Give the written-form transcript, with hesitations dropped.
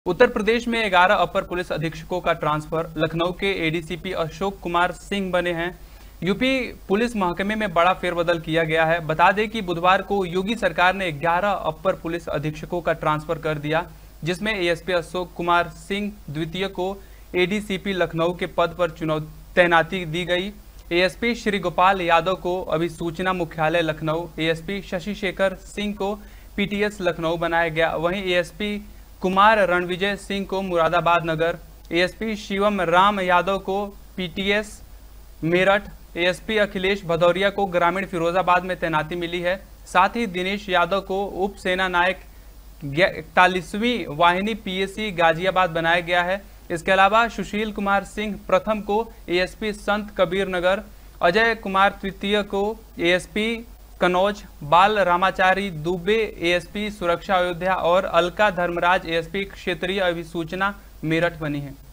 उत्तर प्रदेश में 11 अपर पुलिस अधीक्षकों का ट्रांसफर। लखनऊ के एडीसीपी अशोक कुमार सिंह बने हैं। यूपी पुलिस महकमे में बड़ा फेरबदल किया गया है। बता दें कि बुधवार को योगी सरकार ने 11 अपर पुलिस अधीक्षकों का ट्रांसफर कर दिया, जिसमें एएसपी अशोक कुमार सिंह द्वितीय को एडीसीपी लखनऊ के पद पर तैनाती दी गई। एएसपी श्री गोपाल यादव को अभिसूचना मुख्यालय लखनऊ, एएसपी शशि शेखर सिंह को पीटीएस लखनऊ बनाया गया। वहीं एएसपी कुमार रणविजय सिंह को मुरादाबाद नगर, एएसपी शिवम राम यादव को पीटीएस मेरठ, एएसपी अखिलेश भदौरिया को ग्रामीण फिरोजाबाद में तैनाती मिली है। साथ ही दिनेश यादव को उप सेना नायक 41वीं वाहिनी पीएसी गाजियाबाद बनाया गया है। इसके अलावा सुशील कुमार सिंह प्रथम को एएसपी संत कबीर नगर, अजय कुमार तृतीय को एएसपी कनौज, बाल रामाचारी दुबे एएसपी सुरक्षा अयोध्या और अलका धर्मराज एएसपी क्षेत्रीय अभिसूचना मेरठ बनी है।